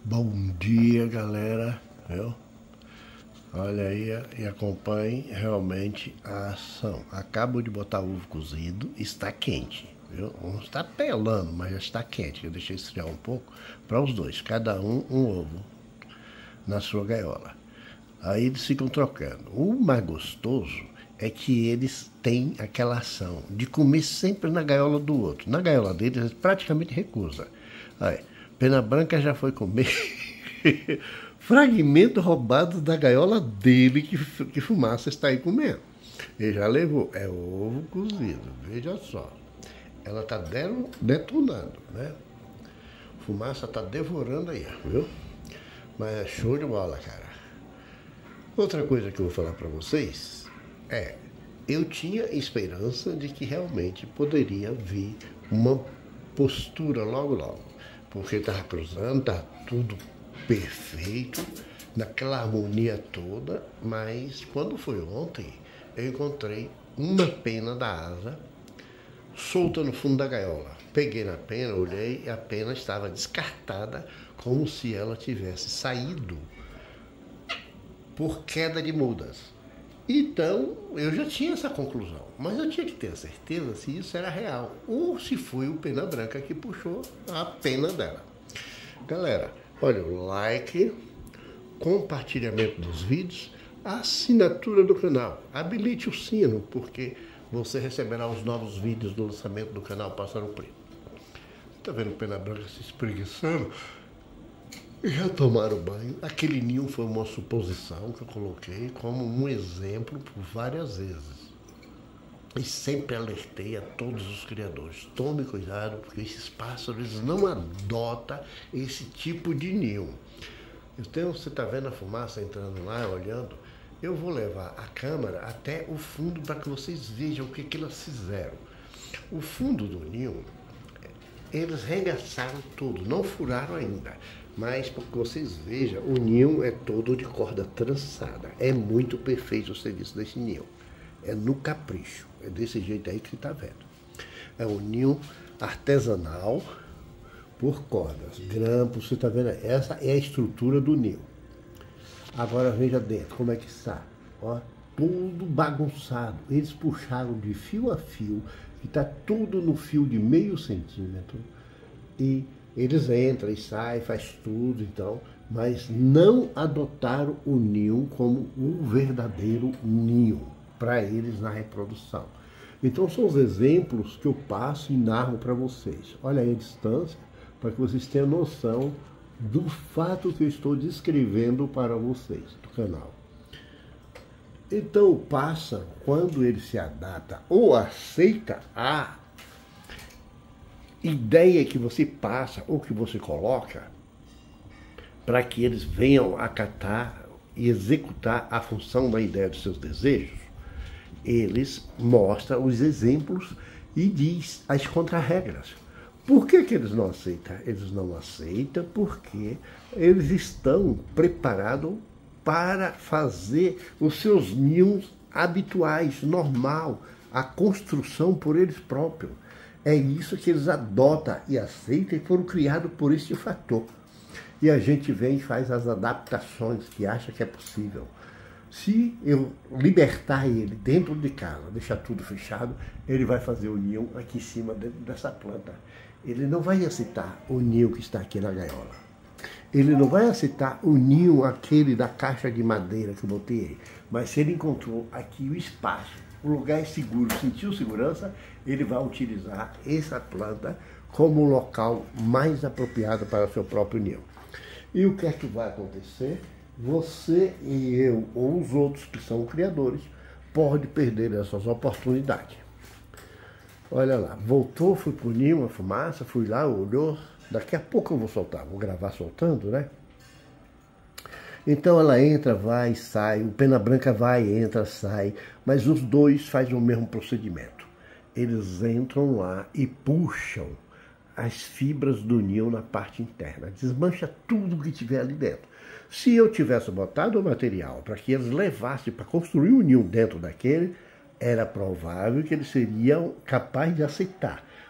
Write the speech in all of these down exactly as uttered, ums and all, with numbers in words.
Bom dia, galera, viu? Olha aí e acompanhe realmente a ação. Acabo de botar o ovo cozido, está quente, viu? Não está pelando, mas já está quente. Eu deixei esfriar um pouco para os dois, cada um um ovo na sua gaiola. Aí eles ficam trocando. O mais gostoso é que eles têm aquela ação de comer sempre na gaiola do outro. Na gaiola deles, eles praticamente recusam. Aí, Pena Branca já foi comer fragmento roubado da gaiola dele que, que Fumaça está aí comendo. Ele já levou. É ovo cozido, veja só. Ela está detonando, né? Fumaça está devorando aí, viu? Mas é show de bola, cara. Outra coisa que eu vou falar para vocês é, eu tinha esperança de que realmente poderia vir uma postura logo logo. Porque estava cruzando, estava tudo perfeito, naquela harmonia toda, mas quando foi ontem, eu encontrei uma pena da asa solta no fundo da gaiola. Peguei na pena, olhei e a pena estava descartada, como se ela tivesse saído por queda de mudas. Então, eu já tinha essa conclusão, mas eu tinha que ter a certeza se isso era real, ou se foi o Pena Branca que puxou a pena dela. Galera, olha, o like, compartilhamento dos vídeos, assinatura do canal, habilite o sino, porque você receberá os novos vídeos do lançamento do canal Pássaro Preto. Tá vendo o Pena Branca se espreguiçando? Já tomaram banho. Aquele ninho foi uma suposição que eu coloquei como um exemplo por várias vezes. E sempre alertei a todos os criadores. Tome cuidado, porque esses pássaros eles não adotam esse tipo de ninho. Então, você está vendo a fumaça entrando lá, olhando? Eu vou levar a câmera até o fundo para que vocês vejam o que, que elas fizeram. O fundo do ninho, eles regaçaram tudo, não furaram ainda. Mas para que vocês vejam, o ninho é todo de corda trançada. É muito perfeito o serviço desse ninho. É no capricho. É desse jeito aí que você está vendo. É um ninho artesanal por cordas. Grampos, você está vendo? Essa é a estrutura do ninho. Agora veja dentro como é que está. Ó, tudo bagunçado. Eles puxaram de fio a fio, que está tudo no fio de meio centímetro. E eles entram e saem, faz tudo, então, mas não adotaram o ninho como um verdadeiro ninho para eles na reprodução. Então são os exemplos que eu passo e narro para vocês. Olha aí a distância, para que vocês tenham noção do fato que eu estou descrevendo para vocês do canal. Então o pássaro, quando ele se adapta ou aceita a ideia que você passa ou que você coloca para que eles venham acatar e executar a função da ideia dos seus desejos, eles mostram os exemplos e diz as contrarregras. Por que que eles não aceitam? Eles não aceitam porque eles estão preparados para fazer os seus ninhos habituais, normal, a construção por eles próprios. É isso que eles adotam e aceitam e foram criados por esse fator. E a gente vem e faz as adaptações que acha que é possível. Se eu libertar ele dentro de casa, deixar tudo fechado, ele vai fazer o ninho aqui em cima dentro dessa planta. Ele não vai aceitar o ninho que está aqui na gaiola. Ele não vai aceitar o ninho aquele da caixa de madeira que eu botei aí. Mas se ele encontrou aqui o espaço, o lugar é seguro, sentiu segurança, ele vai utilizar essa planta como o local mais apropriado para o seu próprio ninho. E o que é que vai acontecer? Você e eu, ou os outros que são criadores, podem perder essas oportunidades. Olha lá, voltou, fui pro ninho, a fumaça, fui lá, olhou. Daqui a pouco eu vou soltar, vou gravar soltando, né? Então ela entra, vai, sai, o Pena Branca vai, entra, sai, mas os dois fazem o mesmo procedimento. Eles entram lá e puxam as fibras do ninho na parte interna, desmancha tudo que tiver ali dentro. Se eu tivesse botado o material para que eles levassem para construir o ninho dentro daquele, era provável que eles seriam capazes de aceitar.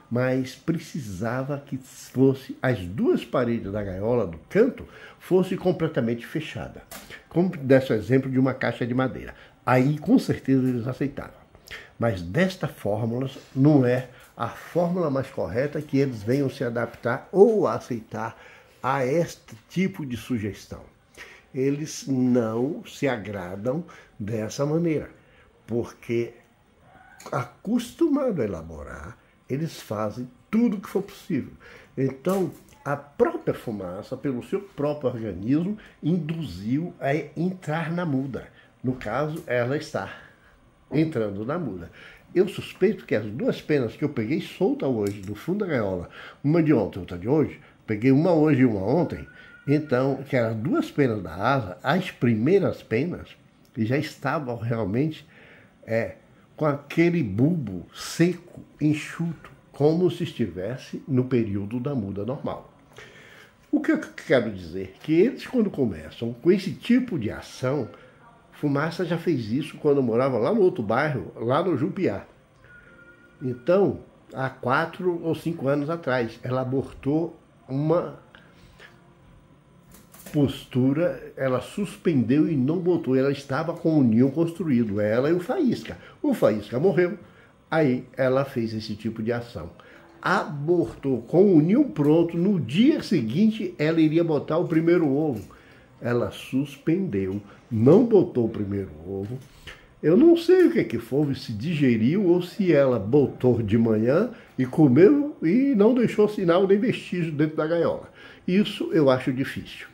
mas precisava que fosse as duas paredes da gaiola do canto fosse completamente fechada. Como desse o exemplo de uma caixa de madeira. Aí com certeza eles aceitavam. Mas desta fórmula não é a fórmula mais correta que eles venham se adaptar ou aceitar a este tipo de sugestão. Eles não se agradam dessa maneira, porque acostumado a elaborar, eles fazem tudo o que for possível. Então, a própria fumaça, pelo seu próprio organismo, induziu a entrar na muda. No caso, ela está entrando na muda. Eu suspeito que as duas penas que eu peguei solta hoje, do fundo da gaiola, uma de ontem e outra de hoje, peguei uma hoje e uma ontem, então, que eram duas penas da asa, as primeiras penas, que já estavam realmente é, com aquele bulbo seco, enxuto, como se estivesse no período da muda normal. O que eu quero dizer? Que eles, quando começam com esse tipo de ação, Fumaça já fez isso quando eu morava lá no outro bairro, lá no Jupiá. Então, há quatro ou cinco anos atrás, ela abortou uma postura, ela suspendeu e não botou. Ela estava com o ninho construído, ela e o Faísca. O Faísca morreu, aí ela fez esse tipo de ação. Abortou com o ninho pronto, no dia seguinte ela iria botar o primeiro ovo. Ela suspendeu, não botou o primeiro ovo. Eu não sei o que, que foi, se digeriu ou se ela botou de manhã e comeu e não deixou sinal nem vestígio dentro da gaiola. Isso eu acho difícil.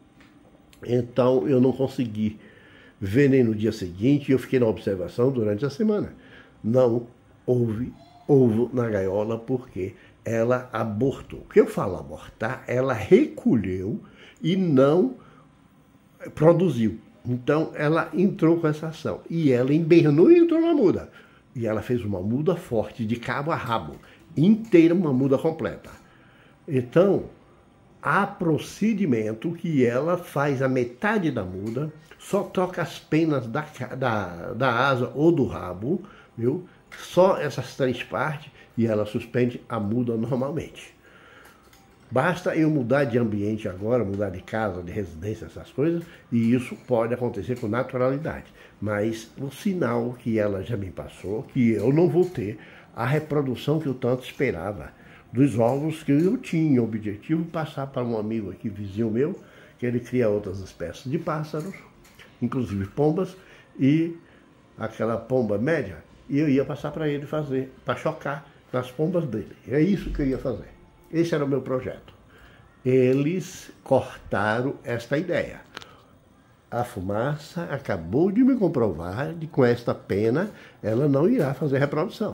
Então eu não consegui ver nem no dia seguinte, e eu fiquei na observação durante a semana. Não houve ovo na gaiola porque ela abortou. O que eu falo abortar, ela recolheu e não produziu. Então ela entrou com essa ação e ela embernou e entrou na muda. E ela fez uma muda forte, de cabo a rabo, inteira, uma muda completa. Então, há procedimento que ela faz a metade da muda, só troca as penas da, da, da asa ou do rabo, viu? Só essas três partes e ela suspende a muda normalmente. Basta eu mudar de ambiente agora, mudar de casa, de residência, essas coisas, e isso pode acontecer com naturalidade. Mas o sinal que ela já me passou, que eu não vou ter a reprodução que eu tanto esperava, dos ovos que eu tinha o objetivo passar para um amigo aqui, vizinho meu, que ele cria outras espécies de pássaros, inclusive pombas, e aquela pomba média, e eu ia passar para ele fazer, para chocar nas pombas dele. É isso que eu ia fazer. Esse era o meu projeto. Eles cortaram esta ideia. A fumaça acabou de me comprovar que com esta pena ela não irá fazer reprodução.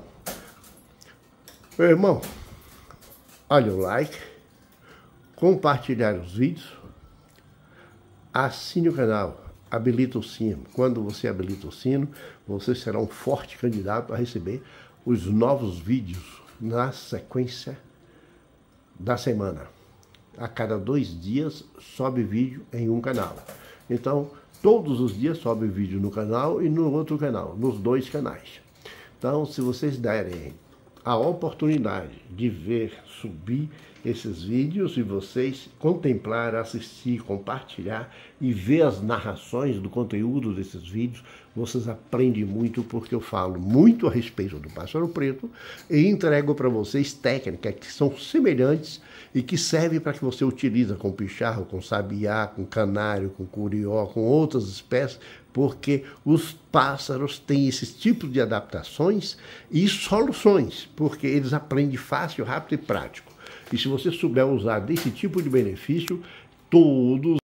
Meu irmão, olha o like, compartilhar os vídeos, assine o canal, habilita o sino. Quando você habilita o sino, você será um forte candidato a receber os novos vídeos na sequência da semana. A cada dois dias sobe vídeo em um canal. Então, todos os dias sobe vídeo no canal e no outro canal, nos dois canais. Então, se vocês derem a oportunidade de ver subir esses vídeos e vocês contemplar, assistir, compartilhar e ver as narrações do conteúdo desses vídeos, vocês aprendem muito, porque eu falo muito a respeito do pássaro preto e entrego para vocês técnicas que são semelhantes e que servem para que você utilize com picharro, com sabiá, com canário, com curió, com outras espécies, porque os pássaros têm esses tipos de adaptações e soluções, porque eles aprendem fácil, rápido e prático. E se você souber usar desse tipo de benefício, todos